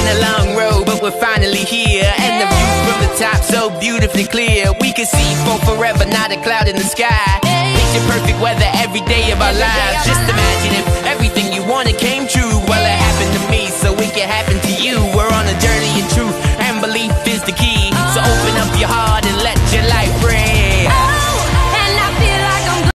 a long road, but we're finally here. And the view from the top so beautifully clear. We can see for forever, not a cloud in the sky. Picture perfect weather every day of our lives. Just imagine if everything you wanted came true.